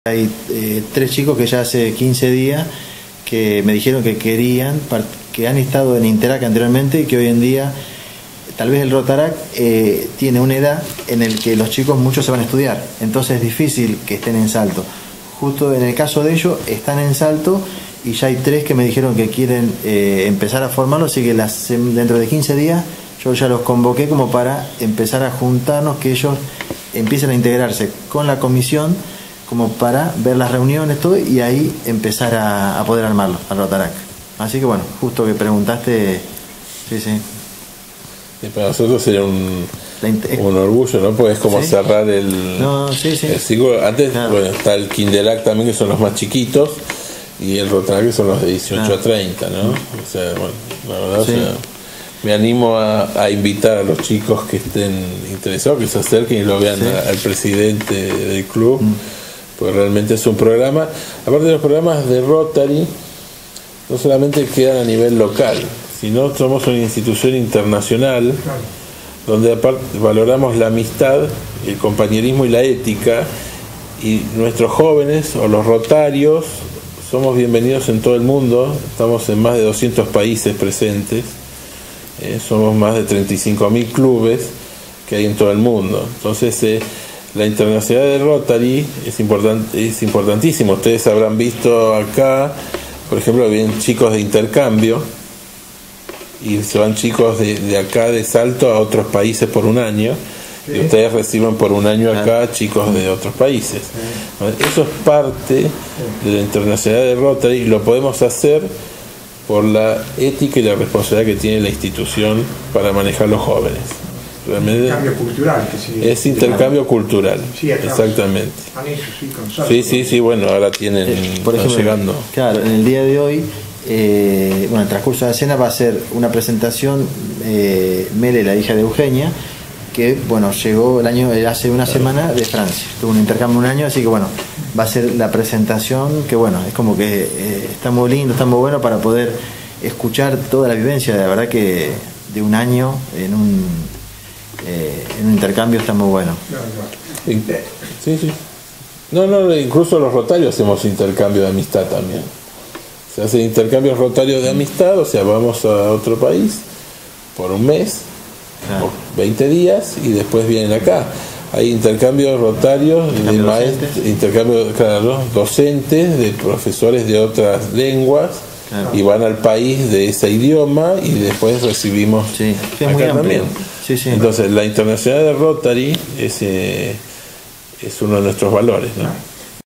Hay 3 chicos que ya hace 15 días que me dijeron que querían, que han estado en Interac anteriormente y que hoy en día tal vez el Rotarac tiene una edad en la que los chicos muchos se van a estudiar, entonces es difícil que estén en Salto. Justo en el caso de ellos están en Salto y ya hay 3 que me dijeron que quieren empezar a formarlo, así que dentro de 15 días yo ya los convoqué como para empezar a juntarnos, que ellos empiecen a integrarse con la comisión como para ver las reuniones, todo, y ahí empezar a poder armarlo, al Rotarac. Así que bueno, justo que preguntaste, sí. Y para nosotros sería un orgullo, ¿no? Porque es como cerrar el... No, sí. El ciclo. Antes, claro. Bueno, está el Kinderac también, que son los más chiquitos, y el Rotarac, que son los de 18 a 30, ¿no? O sea, bueno, la verdad, sí. O sea, me animo a invitar a los chicos que estén interesados, que se acerquen y lo vean al presidente del club. Porque realmente es un programa, aparte de los programas de Rotary, no solamente quedan a nivel local, sino somos una institución internacional, donde aparte valoramos la amistad, el compañerismo y la ética, y nuestros jóvenes o los rotarios somos bienvenidos en todo el mundo. Estamos en más de 200 países presentes, somos más de 35.000 clubes que hay en todo el mundo. Entonces la internacionalidad de Rotary es importantísimo. Ustedes habrán visto acá, por ejemplo, vienen chicos de intercambio y se van chicos de acá de Salto a otros países por un año, y ustedes reciben por un año acá chicos de otros países. Eso es parte de la internacionalidad de Rotary, y lo podemos hacer por la ética y la responsabilidad que tiene la institución para manejar los jóvenes. Realmente intercambio cultural, que es intercambio cultural, exactamente. Sí, bueno, ahora tienen, por ejemplo, llegando. Claro, en el día de hoy, en el transcurso de la cena va a ser una presentación, Mele, la hija de Eugenia, que bueno, llegó hace una semana de Francia, tuvo un intercambio un año, así que bueno, va a ser la presentación, que bueno, es como que está muy lindo, está muy bueno para poder escuchar toda la vivencia, de verdad que de un año en un intercambio está muy bueno. Sí. No, incluso los rotarios hacemos intercambio de amistad también. Se hacen intercambios rotarios de amistad, o sea, vamos a otro país por un mes, o 20 días, y después vienen acá. Hay intercambios rotarios de maestros, intercambios, claro, docentes, de profesores de otras lenguas, y van al país de ese idioma, y después recibimos acá también. Sí. Entonces la internacionalidad de Rotary es uno de nuestros valores, ¿no?